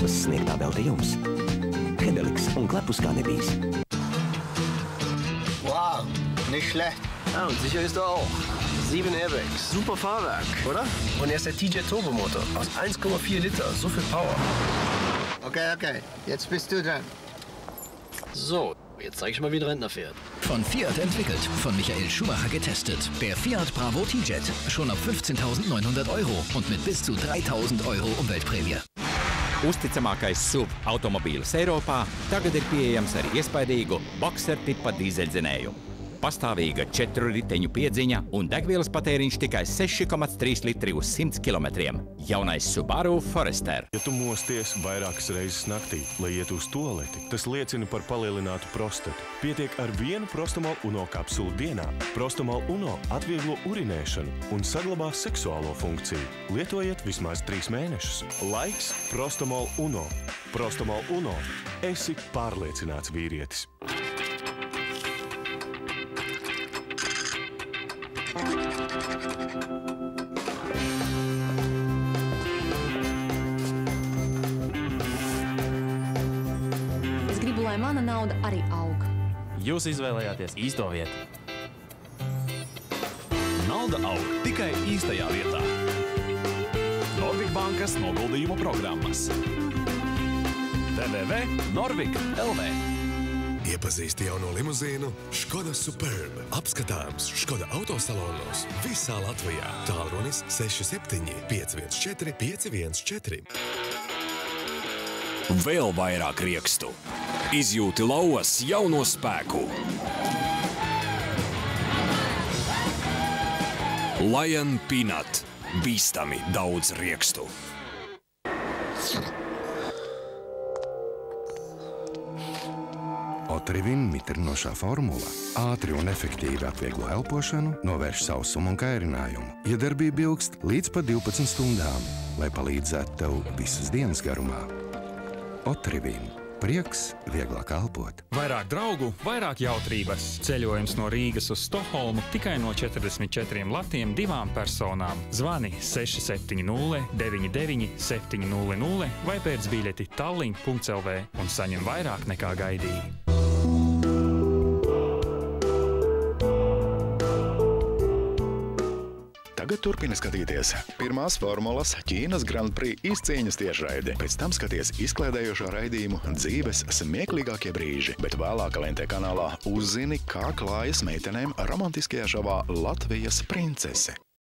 Alfas sniegtā velta jums. Hedeliks un klepus kā nebijis. Wow, nicht schlecht. Ja, und sicher ist er auch. 7 Airbags. Super Fahrwerk, oder? Und er ist der TJ Turbomotor. Aus 1,4 Liter. So viel Power. Okay. Jetzt bist du dran. So, jetzt zeig ich mal, wie ein Rentner fährt. Von Fiat entwickelt, von Michael Schumacher getestet. Der Fiat Bravo T-Jet. Schon ab 15.900 € und mit bis zu 3.000 € Umweltprämie. Uzticamākais SUV automobīls Eiropā tagad ir pieejams ar iespaidīgu Boxer tipa dīzeļdzinējumu. Pastāvīga 4 riteņu piedziņa un degvielas patēriņš tikai 6,3 litri uz 100 km. Jaunais Subaru Forester. Ja tu mosties vairākas reizes naktī, lai iet uz tualeti, tas liecina par palielinātu prostatu. Pietiek ar 1 Prostamol Uno kapsulu dienā. Prostamol Uno atvieglo urinēšanu un saglabā seksuālo funkciju. Lietojiet vismaz 3 mēnešus. Laiks Prostamol Uno. Prostamol Uno. Esi pārliecināts vīrietis. Es gribu, lai mana nauda arī aug. Jūs izvēlējāties īsto vietu. Nauda aug tikai īstajā vietā. Norvik bankas noguldījumu programmas. www.norvik.lv. Iepazīsti jauno limuzīnu Škoda Superb. Apskatāms Škoda autosalonos visā Latvijā. Tālrunis 67 514 514. Vēl vairāk riekstu. Izjūti lauvas jauno spēku. Lion Peanut. Bīstami daudz riekstu. Otrivin mitrinošā formula ātri un efektīvi atvieglo elpošanu, novērš sausumu un kairinājumu. Iedarbība ilgst līdz pat 12 stundām, lai palīdzētu tev visas dienas garumā. Otrivin. Prieks vieglāk elpot. Vairāk draugu, vairāk jautrības. Ceļojums no Rīgas uz Stokholmu tikai no 44 latiem 2 personām. Zvani 670 99 700 vai pēc biļeti tallink.lv un saņem vairāk nekā gaidīji. Tagad turpini skatīties pirmās formulas Ķīnas Grand Prix izcīņas tiešraidi. Pēc tam skaties izklaidējošo raidījumu Dzīves smieklīgākie brīži, bet vēlāk LNT kanālā uzzini, kā klājas meitenēm romantiskajā šovā Latvijas princese.